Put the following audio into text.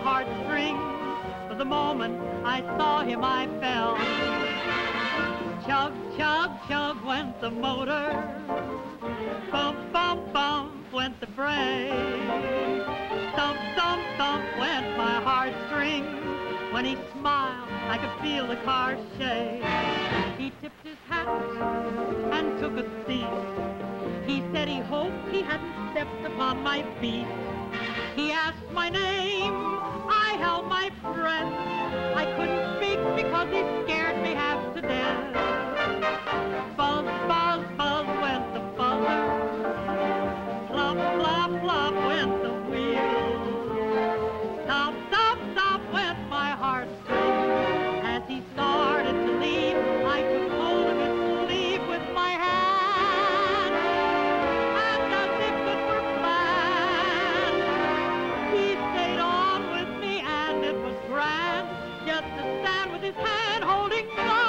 heartstrings. For the moment I saw him, I fell. Chug, chug, chug went the motor. Bump, bump, bump went the brake. Thump, thump, thump went my heartstrings. When he smiled, I could feel the car shake. He tipped his hat and took a seat. He said he hoped he hadn't stepped upon my feet. He asked my name, I held my breath. I couldn't speak because he scared me half to death. Buzz, buzz, buzz went the buzzer. Flop, flop, flop went the wheel. Stop, stop, stop went my heartstrings. As he started to leave, I took hold of his sleeve with my hand. And as if it were planned, he stayed on with me, and it was grand just to stand with his hand holding mine.